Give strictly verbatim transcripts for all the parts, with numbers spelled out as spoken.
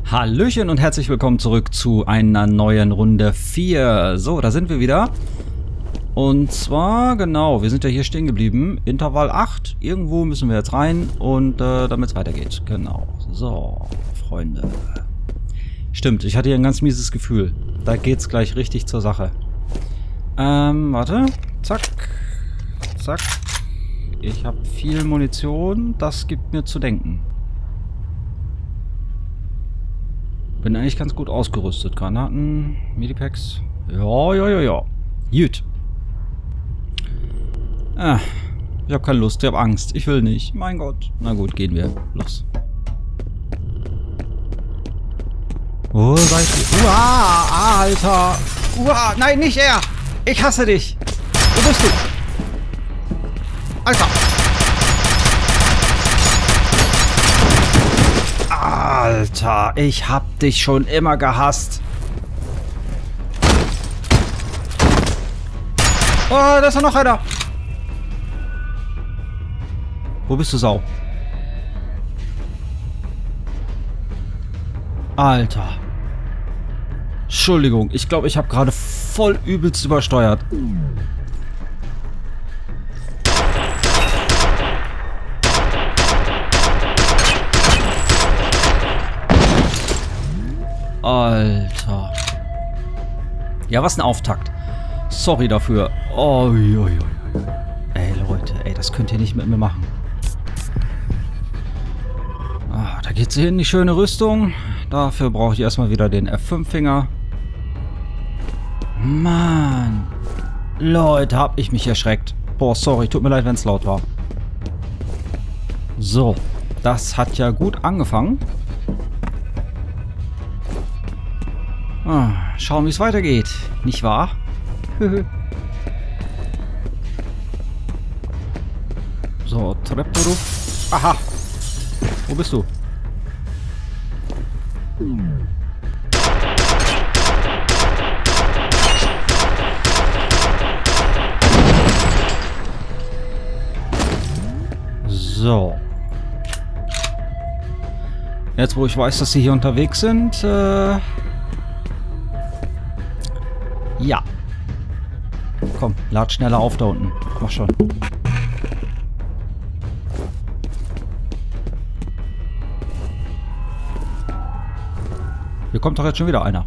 Hallöchen und herzlich willkommen zurück zu einer neuen Runde vier. So, da sind wir wieder. Und zwar, genau, wir sind ja hier stehen geblieben. Intervall acht. Irgendwo müssen wir jetzt rein und äh, damit es weitergeht. Genau. So, Freunde. Stimmt, ich hatte hier ein ganz mieses Gefühl. Da geht's gleich richtig zur Sache. Ähm, warte. Zack. Zack. Ich habe viel Munition. Das gibt mir zu denken. Bin eigentlich ganz gut ausgerüstet. Granaten, Medipacks. Ja, ja, ja, ja. Gut. Ah, ich habe keine Lust, ich habe Angst. Ich will nicht. Mein Gott. Na gut, gehen wir. Los. Wo seid ihr? Uah, Alter. Uah, nein, nicht er. Ich hasse dich. Wo bist du? Alter. Alter, ich hab dich schon immer gehasst. Oh, da ist ja noch einer. Wo bist du, Sau? Alter. Entschuldigung, ich glaube, ich habe gerade voll übelst übersteuert. Alter. Ja, was ein Auftakt. Sorry dafür. Oh, ui, ui, ui. Ey, Leute, ey, das könnt ihr nicht mit mir machen. Ah, da geht's hin, die schöne Rüstung. Dafür brauche ich erstmal wieder den F fünf Finger. Mann. Leute, hab ich mich erschreckt. Boah, sorry, tut mir leid, wenn es laut war. So, das hat ja gut angefangen. Ah, schauen, wie es weitergeht. Nicht wahr? So, Treppe. Aha. Wo bist du? So. Jetzt, wo ich weiß, dass sie hier unterwegs sind, äh... ja. Komm, lad schneller auf da unten. Mach schon. Hier kommt doch jetzt schon wieder einer.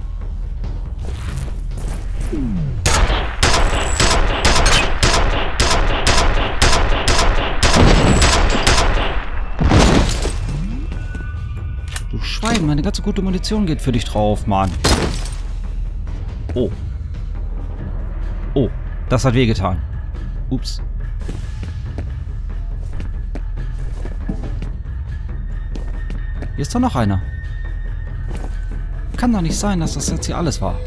Du Schwein, meine ganze gute Munition geht für dich drauf, Mann. Oh. Oh, das hat wehgetan. Ups. Hier ist doch noch einer. Kann doch nicht sein, dass das jetzt hier alles war.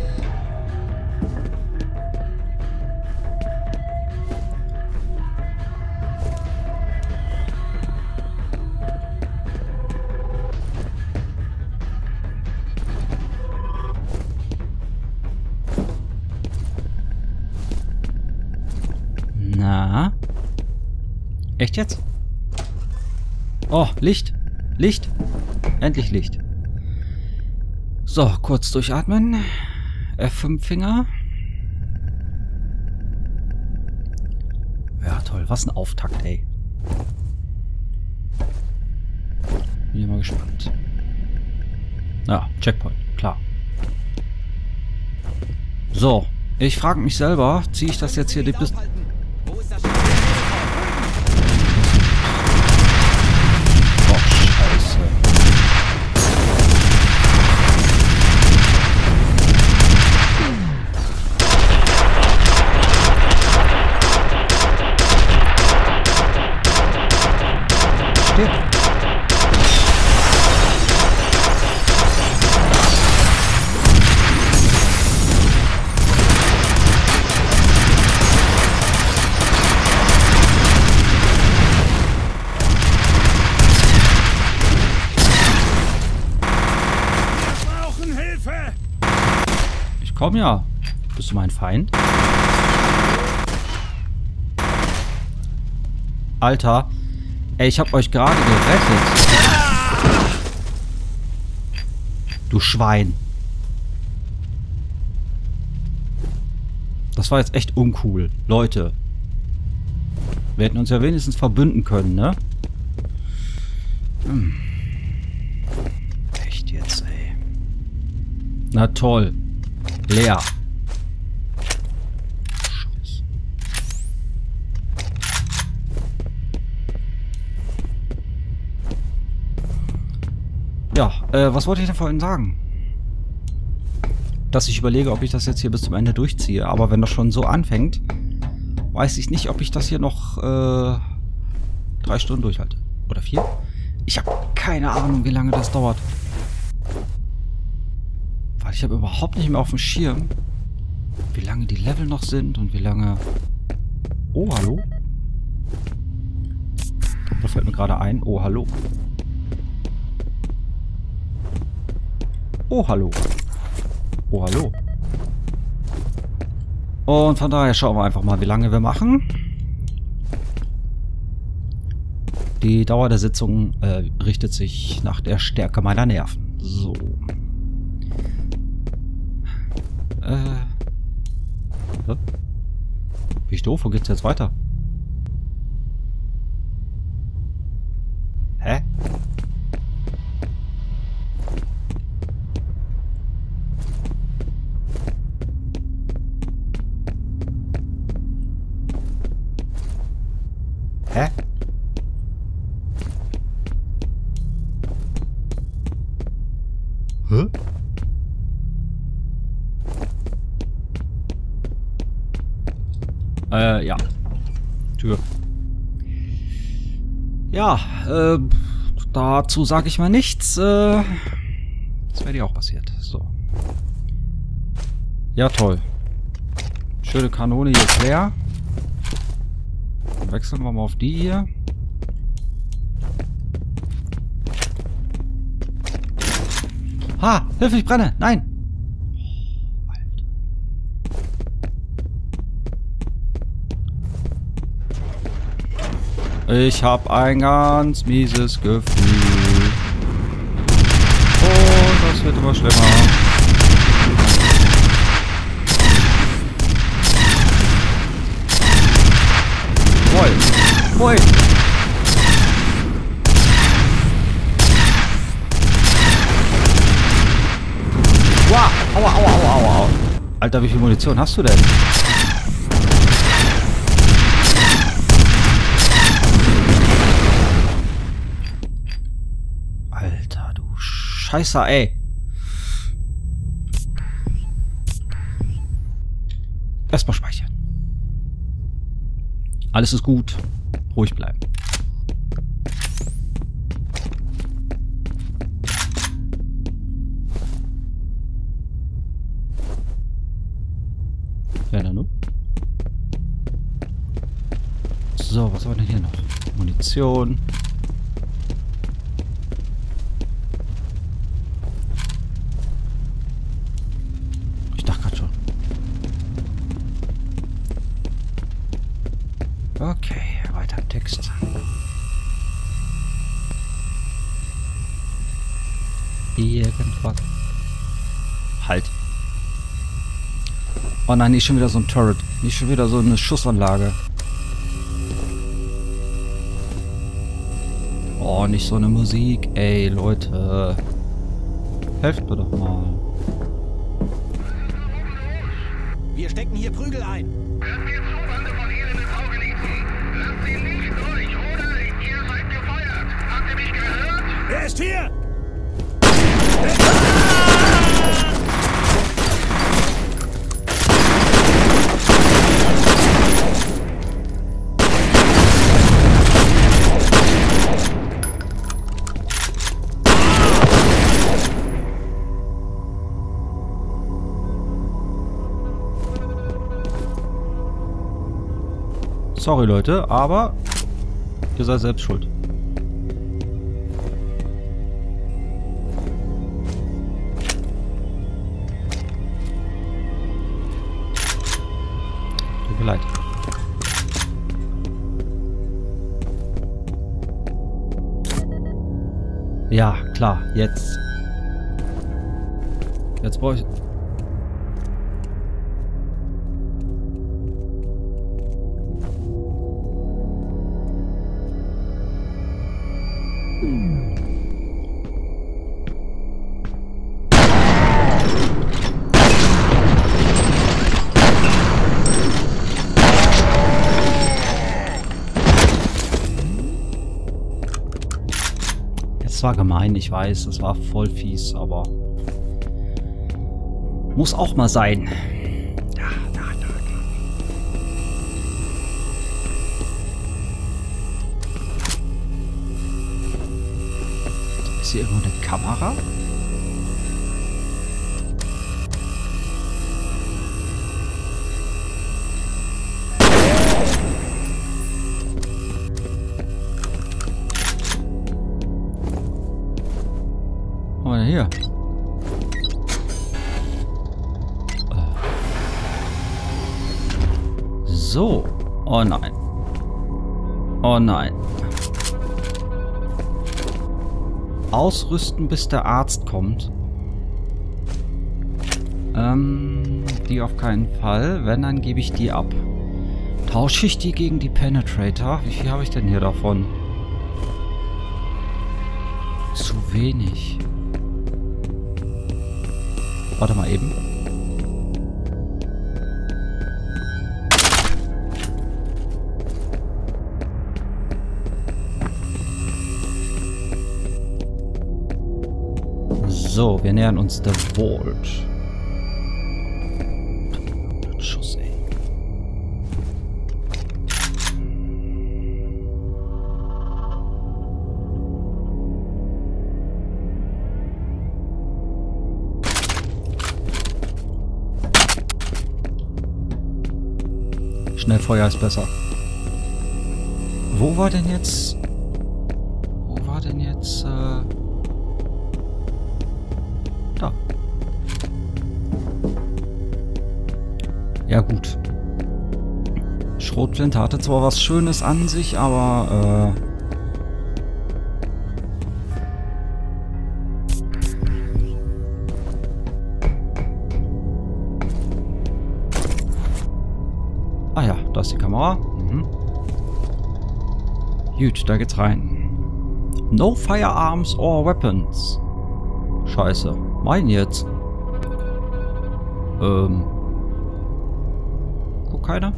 Na? Echt jetzt? Oh, Licht. Licht. Endlich Licht. So, kurz durchatmen. F fünf Finger. Ja, toll. Was ein Auftakt, ey. Bin ich mal gespannt. Ja, Checkpoint. Klar. So. Ich frage mich selber, ziehe ich das jetzt hier die Piste... Komm ja. Bist du mein Feind? Alter. Ey, ich hab euch gerade gerettet. Du Schwein. Das war jetzt echt uncool. Leute. Wir hätten uns ja wenigstens verbünden können, ne? Hm. Echt jetzt, ey. Na toll. Leer. Scheiße. Ja, äh, was wollte ich denn vorhin sagen? Dass ich überlege, ob ich das jetzt hier bis zum Ende durchziehe. Aber wenn das schon so anfängt, weiß ich nicht, ob ich das hier noch äh, drei Stunden durchhalte. Oder vier? Ich habe keine Ahnung, wie lange das dauert. Weil ich habe überhaupt nicht mehr auf dem Schirm, wie lange die Level noch sind und wie lange... Oh, hallo? Da fällt mir gerade ein. Oh, hallo. Oh, hallo. Oh, hallo. Und von daher schauen wir einfach mal, wie lange wir machen. Die Dauer der Sitzung äh, richtet sich nach der Stärke meiner Nerven. So. Äh. Hä? Bin ich doof? Wo geht's jetzt weiter? Hä? Hä? Hä? Äh, ja. Tür. Ja, äh, dazu sage ich mal nichts. Äh, das wäre dir auch passiert. So. Ja, toll. Schöne Kanone hier ist leer. Dann wechseln wir mal auf die hier. Ha! Hilfe, ich brenne! Nein! Ich hab ein ganz mieses Gefühl. Und das wird immer schlimmer. Moin! Moin! Wow! Aua, aua, aua, aua, aua. Alter, wie viel Munition hast du denn? Alter, du Scheiße, ey. Erstmal speichern. Alles ist gut. Ruhig bleiben. Ja, dann nur. So, was haben wir denn hier noch? Munition. Ich dachte gerade schon. Okay, weiter im Text. Irgendwas. Halt. Oh nein, nicht schon wieder so ein Turret. Nicht schon wieder so eine Schussanlage. Oh, nicht so eine Musik. Ey, Leute. Helft mir doch mal. Wir stecken hier Prügel ein. Hört mir zu, Bande von elenden Taugenichtsen. Lasst ihn nicht durch, oder? Ihr seid gefeuert. Habt ihr mich gehört? Er ist hier! Sorry, Leute, aber ihr seid selbst schuld. Tut mir leid. Ja, klar, jetzt. Jetzt brauche ich... Es war gemein, ich weiß, es war voll fies, aber muss auch mal sein. Ja, ja, ja. Ist hier irgendwo eine Kamera? Oh, hier. So. Oh nein. Oh nein. Ausrüsten, bis der Arzt kommt. Ähm, die auf keinen Fall. Wenn, dann gebe ich die ab. Tausche ich die gegen die Penetrator? Wie viel habe ich denn hier davon? Zu wenig. Warte mal eben. So, wir nähern uns der Vault. Schuss, ey. Schnellfeuer ist besser. Wo war denn jetzt... Wo war denn jetzt... Äh da. Ja gut. Schrotflinte hatte zwar was Schönes an sich, aber... Äh Ah ja, da ist die Kamera. Mhm. Gut, da geht's rein. No firearms or weapons. Scheiße. Mein jetzt. Ähm. Guck keiner?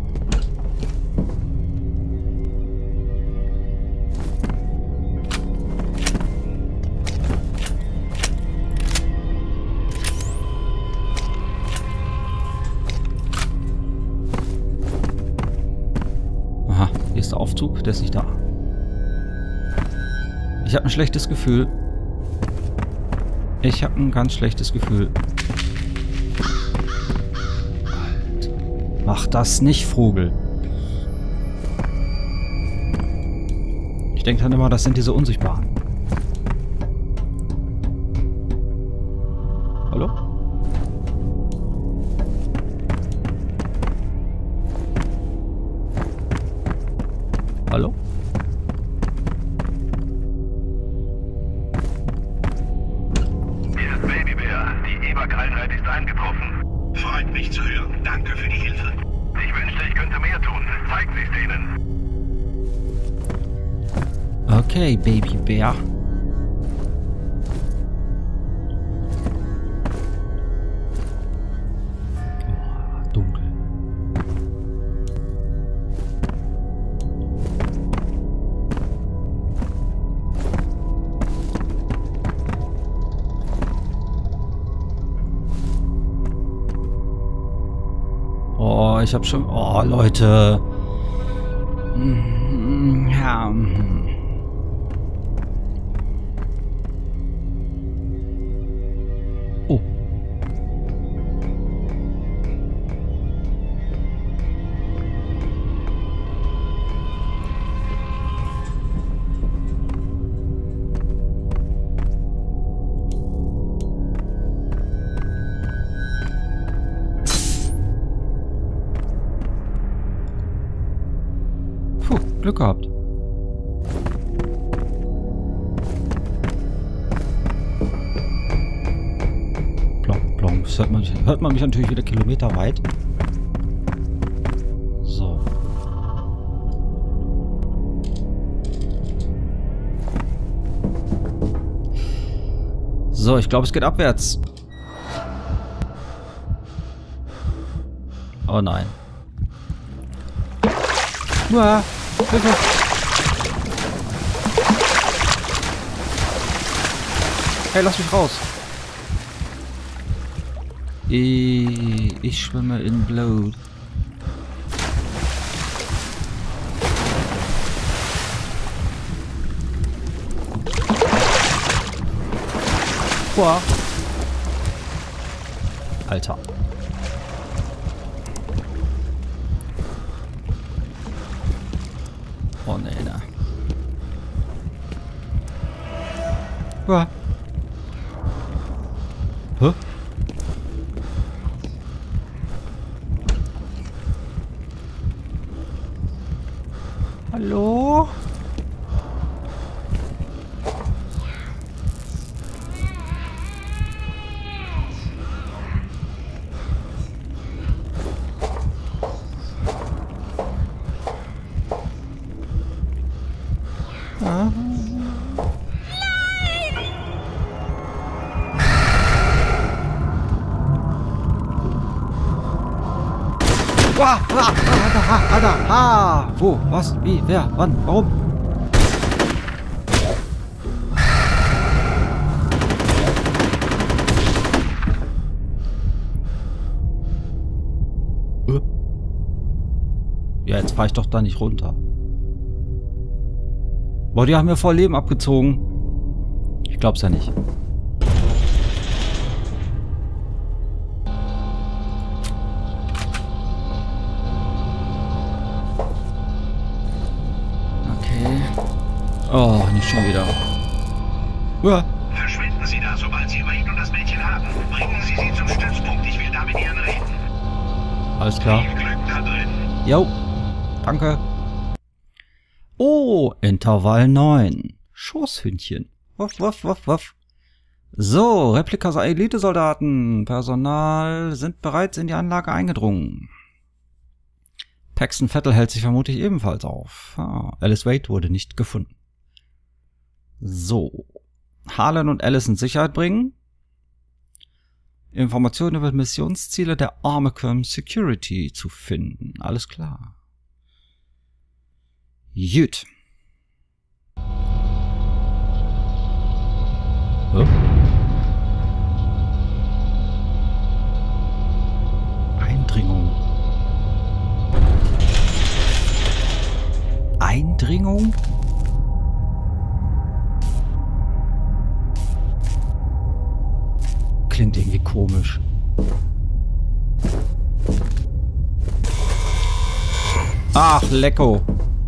Hier ist der Aufzug, der ist nicht da. Ich habe ein schlechtes Gefühl. Ich habe ein ganz schlechtes Gefühl. Alter. Mach das nicht, Vogel. Ich denke dann immer, das sind diese Unsichtbaren. Hallo? Hallo? Hier ist Babybär. Die Eberkrankheit ist eingetroffen. Freut mich zu hören. Danke für die Hilfe. Ich wünschte, ich könnte mehr tun. Zeigt sie es denen. Okay, Babybär. Oh, dunkel. Oh, ich hab schon... Oh, Leute. Ja. Oh. Puh, Glück gehabt. Plopp. hört man, hört man mich natürlich wieder kilometerweit. So. So, ich glaube, es geht abwärts. Oh nein. Uah, Hilfe. Hey, lass mich raus. Ich, ich schwimme in Blut. Uah. Alter. Oh ne, ne. Uah. Hä? Hallo? Ah. Ah, ah, ah, ah, ah, ah, ah. Wo? Was? Wie? Wer? Wann? Warum? Äh? Ja, jetzt fahr ich doch da nicht runter. Boah, die haben mir voll Leben abgezogen. Ich glaub's ja nicht. Oh, nicht schon wieder. Uah. Verschwinden Sie da, sobald Sie Wade und das Mädchen haben. Bringen Sie sie zum Stützpunkt. Ich will da mit Ihnen reden. Alles klar. Viel Glück da drin. Jo. Danke. Oh, Intervall neun. Schoßhündchen. Wuff, wuff, wuff, wuff. So, Replika-Elite-Soldaten. Personal sind bereits in die Anlage eingedrungen. Paxton Vettel hält sich vermutlich ebenfalls auf. Ah, Alice Wade wurde nicht gefunden. So. Harlan und Alice in Sicherheit bringen. Informationen über Missionsziele der Armacom Security zu finden. Alles klar. Gut. Oh. Eindringung. Eindringung? Klingt irgendwie komisch. Ach, lecko.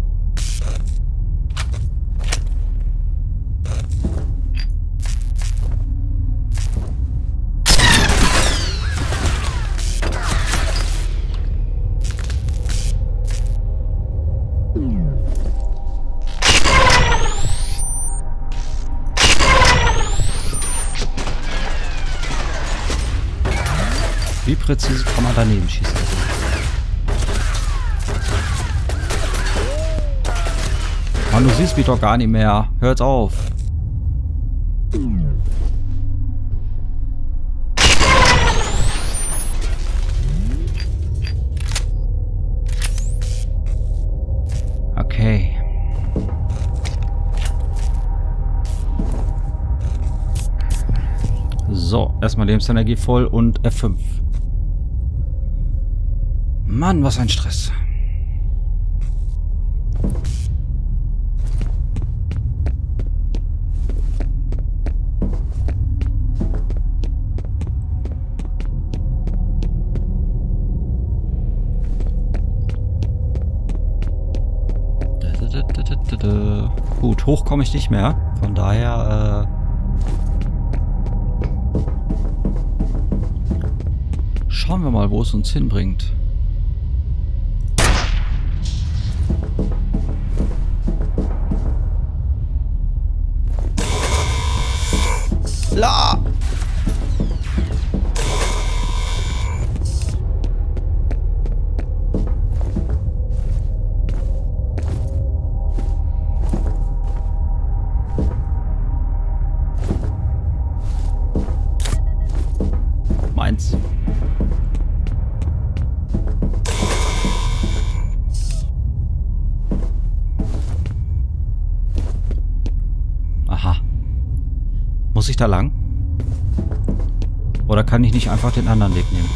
Wie präzise kann man daneben schießen? Mann, du siehst mich doch gar nicht mehr. Hör jetzt auf. Okay. So, erstmal Lebensenergie voll und F fünf. Mann, was ein Stress. Gut, hoch komme ich nicht mehr. Von daher, äh, schauen wir mal, wo es uns hinbringt. La! da lang? Oder kann ich nicht einfach den anderen Weg nehmen?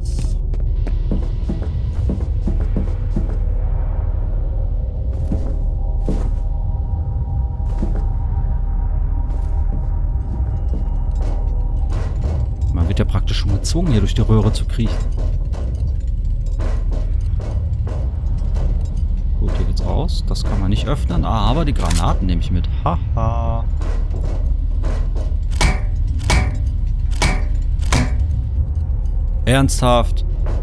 Man wird ja praktisch schon gezwungen, hier durch die Röhre zu kriechen. Gut, hier geht's raus. Das kann man nicht öffnen. Ah, aber die Granaten nehme ich mit. Haha. Ernsthaft?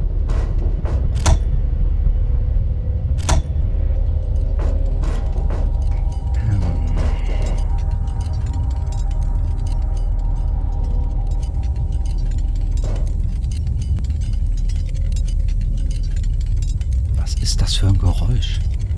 Was ist das für ein Geräusch?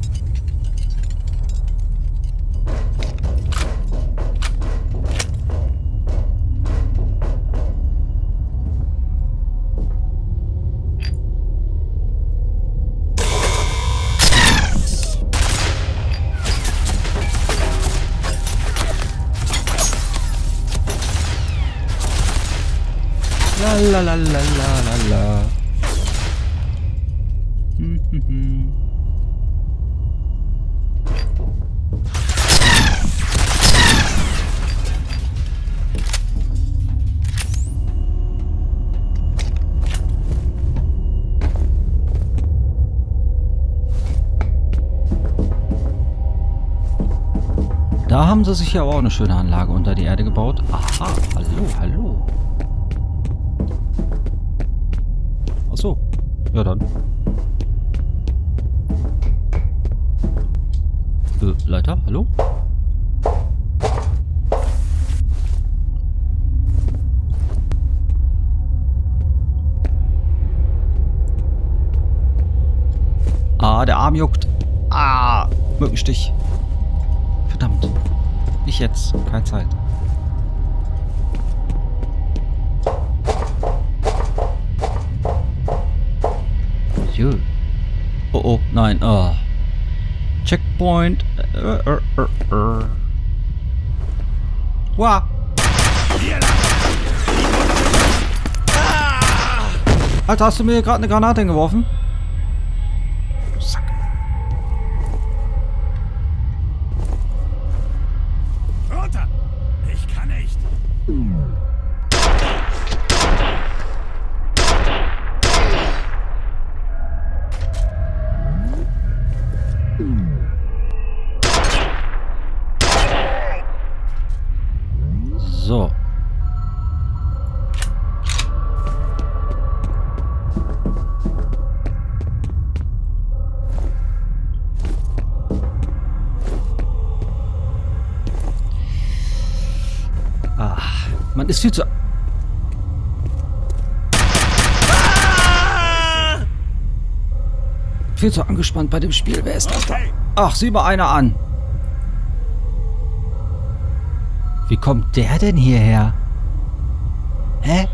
La la la la la la. Hm, hm, hm. Da haben sie sich ja auch eine schöne Anlage unter die Erde gebaut. Aha, hallo, hallo. Achso, ja dann. Äh, Leiter, hallo? Ah, der Arm juckt. Ah, Mückenstich. Verdammt. Nicht jetzt, keine Zeit. Oh, oh, nein. Oh. Checkpoint. Uh, uh, uh, uh. Wow. Alter, hast du mir gerade eine Granate hingeworfen? Sack. Runter! Ich kann nicht. So. Ah, man ist viel zu... Ah! Viel zu angespannt bei dem Spiel. Wer ist das da? Ach, sieh mal einer an. Wie kommt der denn hierher? Hä?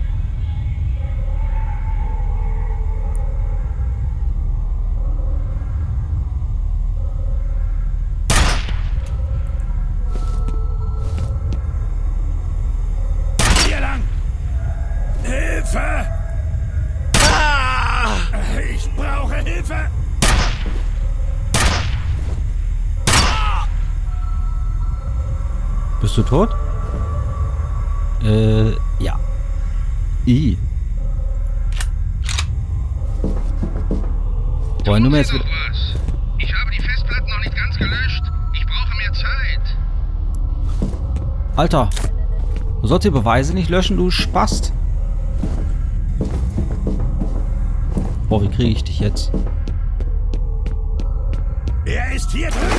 Hier lang! Hilfe! Ah! Ich brauche Hilfe! Bist du tot? Äh, ja. I. Wollen du mir jetzt wieder... Ich habe die Festplatten noch nicht ganz gelöscht. Ich brauche mehr Zeit. Alter. Du sollst die Beweise nicht löschen, du Spast. Boah, wie kriege ich dich jetzt? Er ist hier drin.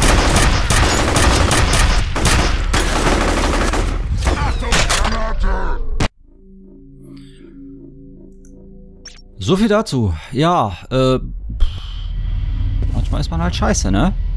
So viel dazu. Ja, äh... manchmal ist man halt scheiße, ne?